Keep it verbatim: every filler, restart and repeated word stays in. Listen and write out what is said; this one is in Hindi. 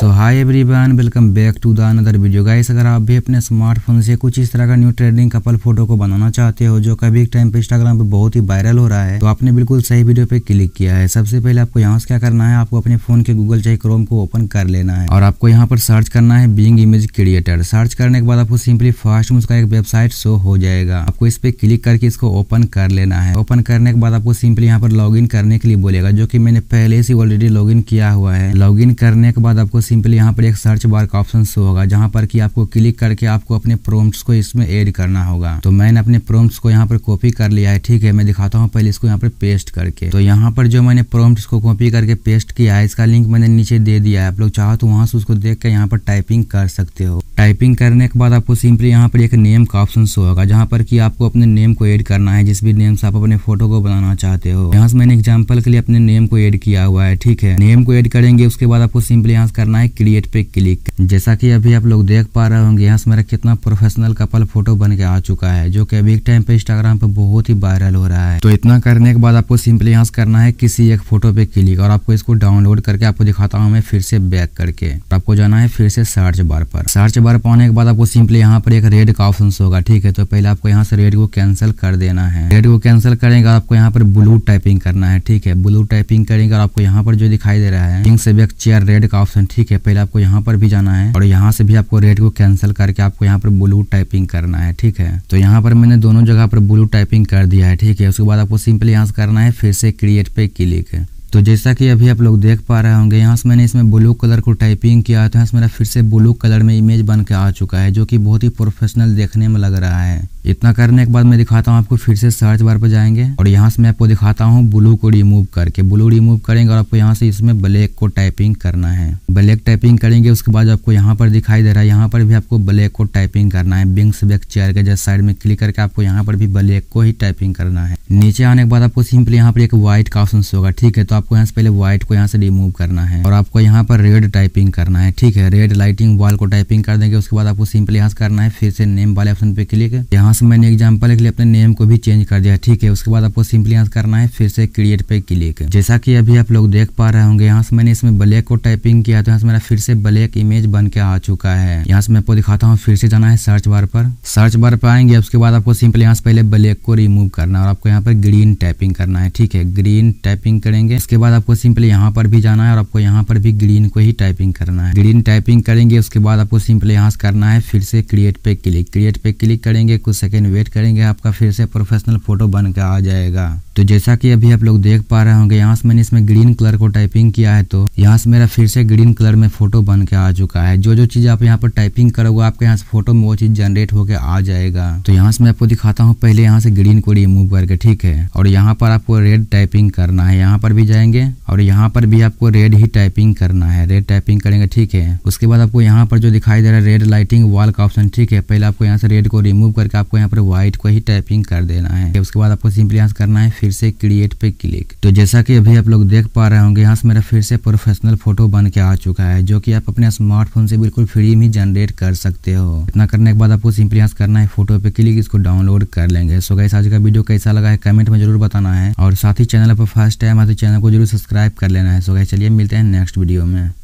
So hi everyone, welcome back to the another video guys. अगर आप भी अपने स्मार्टफोन से कुछ इस तरह का न्यू ट्रेंडिंग कपल फोटो को बनाना चाहते हो जो कभी एक टाइम पे इंस्टाग्राम पे बहुत ही वायरल हो रहा है, तो आपने बिल्कुल सही वीडियो पे क्लिक किया है। सबसे पहले आपको यहाँ से क्या करना है, आपको अपने फोन के गूगल चाहे क्रोम को ओपन कर लेना है और आपको यहाँ पर सर्च करना है बिंग इमेज क्रिएटर। सर्च करने के बाद आपको सिंपली फर्स्ट में उसका एक वेबसाइट शो हो जाएगा। आपको इस पे क्लिक करके इसको ओपन कर लेना है। ओपन करने के बाद आपको सिंपली यहाँ पर लॉग इन करने के लिए बोलेगा, जो की मैंने पहले से ऑलरेडी लॉग इन किया हुआ है। लॉग इन करने के बाद आपको सिंपली यहाँ पर एक सर्च बार का ऑप्शन शो होगा, जहाँ पर कि आपको क्लिक करके आपको अपने प्रॉम्प्ट्स को इसमें ऐड करना होगा। तो मैंने अपने प्रॉम्प्ट्स को यहाँ पर कॉपी कर लिया है। ठीक है, मैं दिखाता हूँ पहले इसको यहाँ पर पेस्ट करके। तो यहाँ पर जो मैंने प्रॉम्प्ट्स को कॉपी करके पेस्ट किया है, इसका लिंक मैंने नीचे दे दिया है। आप लोग चाहो तो वहां से उसको देख कर यहाँ पर टाइपिंग कर सकते हो। टाइपिंग करने के बाद आपको सिंपली यहाँ पर एक नेम का ऑप्शन शो होगा, जहाँ पर कि आपको अपने नेम को ऐड करना है, जिस भी नेम से आप अपने फोटो को बनाना चाहते हो। यहाँ से मैंने एग्जाम्पल के लिए अपने नेम को ऐड किया हुआ है। ठीक है, नेम को ऐड करेंगे, उसके बाद आपको सिंपली यहाँ से करना है क्रिएट पे क्लिक। जैसा कि अभी आप लोग देख पा रहे होंगे, यहाँ से मेरा कितना प्रोफेशनल कपल फोटो बन के आ चुका है, जो कि अभी एक टाइम पे इंस्टाग्राम पे बहुत ही वायरल हो रहा है। तो इतना करने के बाद आपको सिंपली यहाँ से करना है किसी एक फोटो पे क्लिक और आपको इसको डाउनलोड करके आपको दिखाता हूँ मैं फिर से बैक करके। आपको जाना है फिर से सर्च बार पर। सर्च बार पाने के बाद आपको सिंपली यहाँ पर एक रेड का ऑप्शन होगा। ठीक है, तो पहले आपको यहाँ से रेड को कैंसिल कर देना है। रेड को कैंसिल करेंगे और आपको यहाँ पर ब्लू टाइपिंग करना है। ठीक है, ब्लू टाइपिंग करेंगे और आपको यहाँ पर जो दिखाई दे रहा है किंग से बैक चेयर रेड का ऑप्शन। ठीक है, पहले आपको यहाँ पर भी जाना है और यहाँ से भी आपको रेड को कैंसिल करके आपको यहाँ पर ब्लू टाइपिंग करना है। ठीक है, तो यहाँ पर मैंने दोनों जगह पर ब्लू टाइपिंग कर दिया है। ठीक है, उसके बाद आपको सिंपली यहाँ से करना है फिर से क्रिएट पे क्लिक। तो जैसा कि अभी आप लोग देख पा रहे होंगे, यहाँ से मैंने इसमें ब्लू कलर को टाइपिंग किया, तो यहाँ से मेरा फिर से ब्लू कलर में इमेज बन के आ चुका है, जो कि बहुत ही प्रोफेशनल देखने में लग रहा है। इतना करने के बाद मैं दिखाता हूँ आपको, फिर से सर्च बार पर जाएंगे और यहाँ से मैं आपको दिखाता हूँ ब्लू को रिमूव करके। ब्लू रिमूव करेंगे और आपको यहाँ से इसमें ब्लैक को टाइपिंग करना है। ब्लैक टाइपिंग करेंगे, उसके बाद आपको यहाँ पर दिखाई दे रहा है, यहाँ पर भी आपको ब्लैक को टाइपिंग करना है। बिंग से बैक चेयर के जस्ट साइड में क्लिक करके आपको यहाँ पर भी ब्लैक को ही टाइपिंग करना है। नीचे आने के बाद आपको सिंपली यहाँ पर एक व्हाइट का ऑप्शन होगा। ठीक है, तो आपको यहाँ से पहले व्हाइट को यहाँ से रिमूव करना है और आपको यहाँ पर रेड टाइपिंग करना है। ठीक है, रेड लाइटिंग वॉल को टाइपिंग कर देंगे। उसके बाद आपको सिंपली यहाँ से करना है फिर से नेम वाले ऑप्शन पे क्लिक। यहाँ से मैंने एग्जांपल के लिए अपने नेम को भी चेंज कर दिया। ठीक है, उसके बाद आपको सिंपली यहाँ से करना है फिर से क्रिएट पे क्लिक। जैसा कि अभी आप लोग देख पा रहे होंगे, यहाँ से मैंने इसमें ब्लैक को टाइपिंग किया, तो यहाँ से मेरा फिर से ब्लैक इमेज बन के आ चुका है। यहाँ से मैं आपको दिखाता हूँ, फिर से जाना है सर्च बार पर। सर्च बार पर आएंगे, उसके बाद आपको सिंपली यहाँ से पहले ब्लैक को रिमूव करना है और आपको यहाँ पर ग्रीन टाइपिंग करना है। ठीक है, ग्रीन टाइपिंग करेंगे, इसके बाद आपको सिंपली यहाँ पर भी जाना है और आपको यहाँ पर भी ग्रीन को ही टाइपिंग करना है। ग्रीन टाइपिंग करेंगे, उसके बाद आपको सिंपली यहाँ से करना है फिर से क्रिएट पे क्लिक। क्रिएट पे क्लिक करेंगे, कुछ सेकंड वेट करेंगे, आपका फिर से प्रोफेशनल फोटो बन के आ जाएगा। तो जैसा कि अभी आप लोग देख पा रहे होंगे, यहाँ से मैंने इसमें ग्रीन कलर को टाइपिंग किया है, तो यहाँ से मेरा फिर से ग्रीन कलर में फोटो बन के आ चुका है। जो जो चीज आप यहाँ पर टाइपिंग करोगे, आपके यहाँ से फोटो में वो चीज जनरेट होकर आ जाएगा। तो यहाँ से मैं आपको दिखाता हूँ, पहले यहाँ से ग्रीन को रिमूव करके। ठीक है, और यहाँ पर आपको रेड टाइपिंग करना है। यहाँ पर भी जाएंगे और यहाँ पर भी आपको रेड ही टाइपिंग करना है। रेड टाइपिंग करेंगे। ठीक है, उसके बाद आपको यहाँ पर जो दिखाई दे रहा है रेड लाइटिंग वॉल का ऑप्शन। ठीक है, पहले आपको यहाँ से रेड को रिमूव करके आपको यहाँ पर व्हाइट को ही टाइपिंग कर देना है। उसके बाद आपको सिंपली यहाँ से करना है फिर से क्रिएट पे क्लिक। तो जैसा कि अभी आप लोग देख पा रहे होंगे, यहाँ से मेरा फिर से प्रोफेशनल फोटो बन के आ चुका है, जो कि आप अपने स्मार्टफोन से बिल्कुल फ्री में जनरेट कर सकते हो। इतना करने के बाद आपको सिंपली यहाँ से करना है फोटो पे क्लिक, इसको डाउनलोड कर लेंगे। सो गाइस, आज का वीडियो कैसा लगा है कमेंट में जरूर बताना है और साथ ही चैनल पर फर्स्ट टाइम आते चैनल को जरूर सब्सक्राइब कर लेना है। सो गाइस, चलिए मिलते हैं नेक्स्ट वीडियो में।